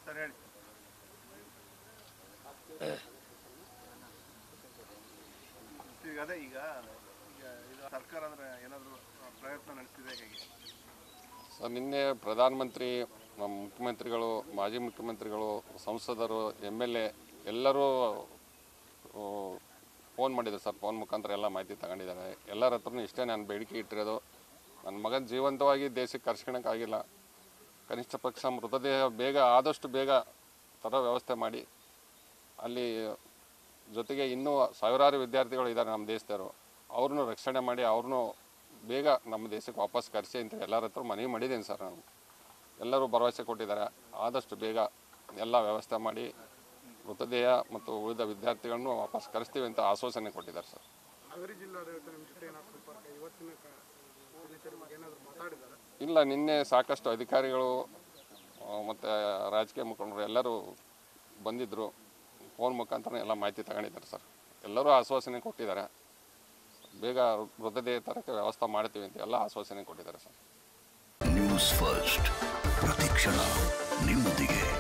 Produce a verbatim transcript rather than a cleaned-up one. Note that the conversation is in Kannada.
ಸರ್ ಹೇಳಿ. ಈಗ ಅದೇ ಈಗ ಈಗ ಇದು ಸರ್ಕಾರ ಅಂದರೆ ಏನಾದರೂ ಪ್ರಯತ್ನ ನಡೆಸ್ತಿದೆ ಹೇಗೆ ಸರ್? ನಿನ್ನೆ ಪ್ರಧಾನಮಂತ್ರಿ, ನಮ್ಮ ಮುಖ್ಯಮಂತ್ರಿಗಳು, ಮಾಜಿ ಮುಖ್ಯಮಂತ್ರಿಗಳು, ಸಂಸದರು, ಎಮ್ ಎಲ್ ಎ ಎಲ್ಲರೂ ಫೋನ್ ಮಾಡಿದ್ದಾರೆ ಸರ್. ಫೋನ್ ಮುಖಾಂತರ ಎಲ್ಲ ಮಾಹಿತಿ ತಗೊಂಡಿದ್ದಾರೆ. ಎಲ್ಲರ ಹತ್ರನೂ ಇಷ್ಟೇ ನಾನು ಬೇಡಿಕೆ ಇಟ್ಟಿರೋದು, ನನ್ನ ಮಗನ ಜೀವಂತವಾಗಿ ದೇಶಕ್ಕೆ ಕರ್ಸ್ಕೊಳಕ್ಕಾಗಿಲ್ಲ, ಕನಿಷ್ಠ ಪಕ್ಷ ಮೃತದೇಹ ಬೇಗ ಆದಷ್ಟು ಬೇಗ ತರೋ ವ್ಯವಸ್ಥೆ ಮಾಡಿ. ಅಲ್ಲಿ ಜೊತೆಗೆ ಇನ್ನೂ ಸಾವಿರಾರು ವಿದ್ಯಾರ್ಥಿಗಳು ಇದ್ದಾರೆ ನಮ್ಮ ದೇಶದವರು, ಅವ್ರನ್ನೂ ರಕ್ಷಣೆ ಮಾಡಿ ಅವ್ರನ್ನೂ ಬೇಗ ನಮ್ಮ ದೇಶಕ್ಕೆ ವಾಪಸ್ ಕರೆಸಿ ಅಂತ ಎಲ್ಲರ ಹತ್ರ ಮನವಿ ಮಾಡಿದ್ದೀನಿ ಸರ್. ನಾನು ಎಲ್ಲರೂ ಭರವಸೆ ಕೊಟ್ಟಿದ್ದಾರೆ, ಆದಷ್ಟು ಬೇಗ ಎಲ್ಲ ವ್ಯವಸ್ಥೆ ಮಾಡಿ ಮೃತದೇಹ ಮತ್ತು ಉಳಿದ ವಿದ್ಯಾರ್ಥಿಗಳನ್ನು ವಾಪಸ್ ಕರೆಸ್ತೀವಿ ಅಂತ ಆಶ್ವಾಸನೆ ಕೊಟ್ಟಿದ್ದಾರೆ ಸರ್. ಇಲ್ಲ, ನಿನ್ನೆ ಸಾಕಷ್ಟು ಅಧಿಕಾರಿಗಳು ಮತ್ತು ರಾಜಕೀಯ ಮುಖಂಡರು ಎಲ್ಲರೂ ಬಂದಿದ್ದರು. ಫೋನ್ ಮುಖಾಂತರ ಎಲ್ಲ ಮಾಹಿತಿ ತಗೊಂಡಿದ್ದಾರೆ ಸರ್. ಎಲ್ಲರೂ ಆಶ್ವಾಸನೆ ಕೊಟ್ಟಿದ್ದಾರೆ, ಬೇಗ ಮೃತದೇಹ ತರಕ್ಕೆ ವ್ಯವಸ್ಥೆ ಮಾಡ್ತೀವಿ ಅಂತ ಎಲ್ಲ ಆಶ್ವಾಸನೆ ಕೊಟ್ಟಿದ್ದಾರೆ ಸರ್. ನ್ಯೂಸ್ ಫಸ್ಟ್, ಪ್ರತಿಕ್ಷಣ ನಿಮ್ಮೊಂದಿಗೆ.